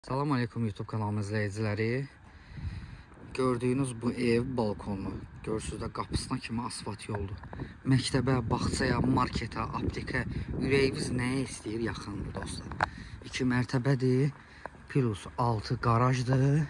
Salam aleykum YouTube kanalımız izləyiciləri. Gördüyünüz bu ev balkonu. Görürsünüz də qapısına kimi asfalt yoldur. Məktəbə, bağçaya, marketə, aptekə ürəyiniz nəyə istəyir yaxındır dostlar. 2 mərtəbədir. Plus 6 qarajdır.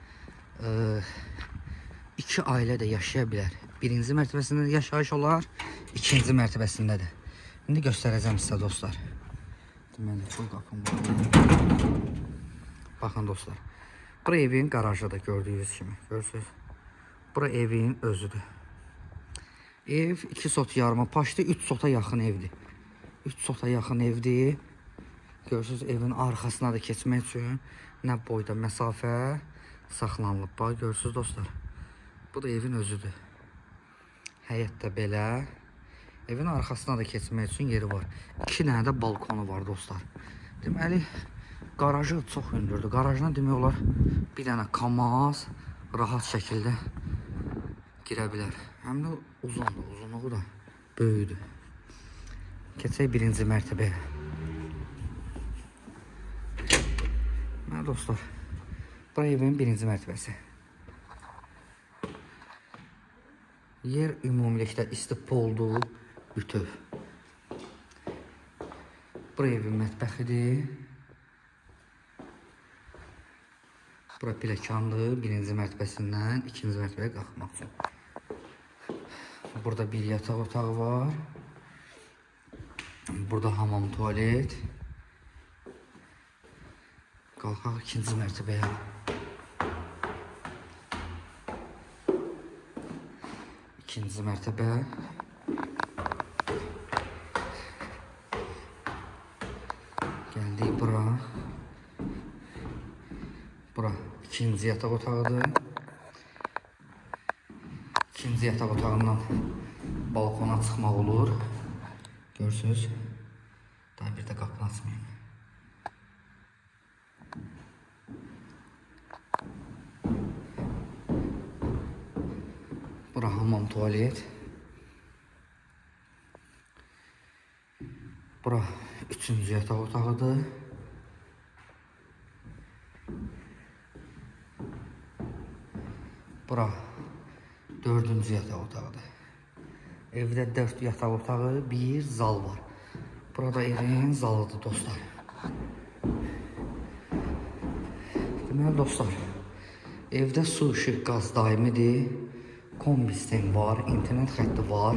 2 ailə də yaşaya bilər. Birinci mərtəbəsində yaşayış olar, ikinci mərtəbəsində də. İndi göstərəcəm sizə dostlar. Deməli, çox qapım var. Baxın dostlar, bura evin qarajıdır gördüyünüz kimi, görürsünüz. Bura evin özüdür. Ev 2 sot yarıma paşdır, 3 sota yaxın evdir. 3 sota yaxın evdir. Görürsünüz, evin arxasına da keçmək üçün nə boyda məsafə saxlanılıb. Bax, görürsünüz dostlar. Bu da evin özüdür. Həyətdə belə. Evin arxasına da keçmək üçün yeri var. 2 dənə də balkonu var dostlar. Deməli, qarajı çox hündürdür. Qarajına demək olar bir dənə kamaz rahat şəkildə girə bilər. Həm də uzundur, uzunluğu da böyüdür. Keçək birinci mərtəbəyə. Mən dostlar, bu evin birinci mərtəbəsi. Yer ümumilikdə istipoldur, bütöv. Bu evin mətbəxidir. Bura pilləkəndir, birinci mərtəbəsindən ikinci mərtəbəyə qalxmaq üçün. Burada bir yataq otağı var. Burada hamam, tualet. Qalxaq ikinci mərtəbəyə. İkinci mərtəbə. Gəldik bura. Bura ikinci yataq otağıdır. İkinci yataq otağından balkona çıxmaq olur. Görürsünüz. Daha bir də qapını açmayayım. Bura hamam, tualet. Bura üçüncü yataq otağıdır. Bura dördüncü yataq otağıdır. Evdə 4 yataq otağı, bir zal var. Burada evin zalıdır dostlar. Deməli dostlar, evdə su, işıq, qaz daimidir. Kombi sistemi var, internet xətti var.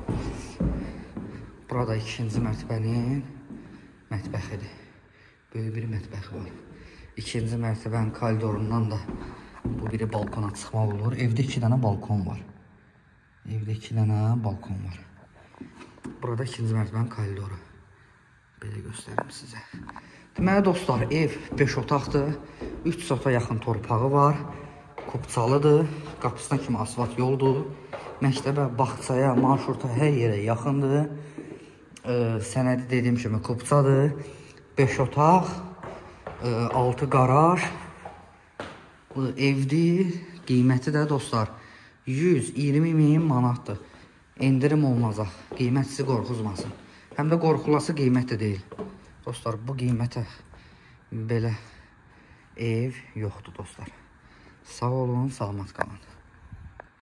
Burada ikinci mərtəbənin mətbəxidir. Böyük bir mətbəx var. İkinci mərtəbənin koridorundan da bu biri balkona çıxmaq olur. Evdə 2 dənə balkon var. Evdə 2 dənə balkon var. Burada ikinci mərtəbənin koridoru. Belə göstərim sizə. Deməli dostlar, ev 5 otaqdır. 3 sota yaxın torpağı var. Kupçalıdır. Qapısına kimi asfalt yoldur. Məktəbə, bağçaya, marşruta hər yerə yaxındır. Sənədi dediyim kimi kupçadır. 5 otaq, 6 qaraj. Bu evdir. Qiyməti də dostlar 120.000 manatdır. Endirim olmazaq. Qiymət sizi qorxuzmasın. Həm də qorxulası qiymət də deyil. Dostlar, bu qiymətə belə ev yoxdur dostlar. Sağ olun, salamat qalın.